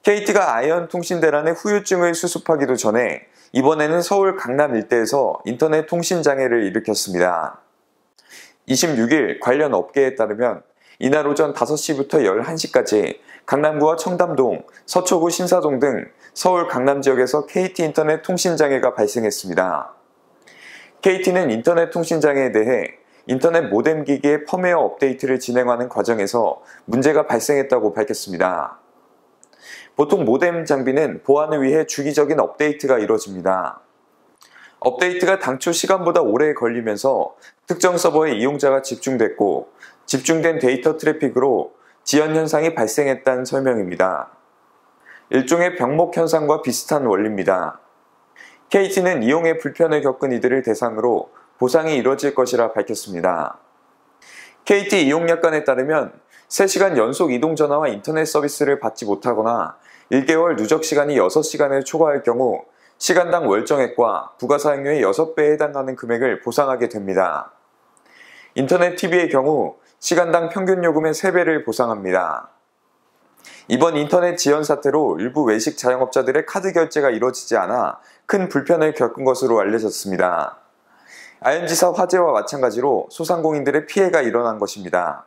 KT가 아이언통신대란의 후유증을 수습하기도 전에 이번에는 서울 강남 일대에서 인터넷 통신 장애를 일으켰습니다. 26일 관련 업계에 따르면 이날 오전 5시부터 11시까지 강남구와 청담동, 서초구 신사동 등 서울 강남 지역에서 KT 인터넷 통신 장애가 발생했습니다. KT는 인터넷 통신 장애에 대해 인터넷 모뎀 기기의 펌웨어 업데이트를 진행하는 과정에서 문제가 발생했다고 밝혔습니다. 보통 모뎀 장비는 보안을 위해 주기적인 업데이트가 이루어집니다. 업데이트가 당초 시간보다 오래 걸리면서 특정 서버에 이용자가 집중됐고 집중된 데이터 트래픽으로 지연 현상이 발생했다는 설명입니다. 일종의 병목 현상과 비슷한 원리입니다. KT는 이용에 불편을 겪은 이들을 대상으로 보상이 이루어질 것이라 밝혔습니다. KT 이용약관에 따르면 3시간 연속 이동전화와 인터넷 서비스를 받지 못하거나 1개월 누적 시간이 6시간을 초과할 경우 시간당 월정액과 부가사용료의 6배에 해당하는 금액을 보상하게 됩니다. 인터넷 TV의 경우 시간당 평균 요금의 3배를 보상합니다. 이번 인터넷 지연 사태로 일부 외식 자영업자들의 카드 결제가 이루어지지 않아 큰 불편을 겪은 것으로 알려졌습니다. 아현지사 화재와 마찬가지로 소상공인들의 피해가 일어난 것입니다.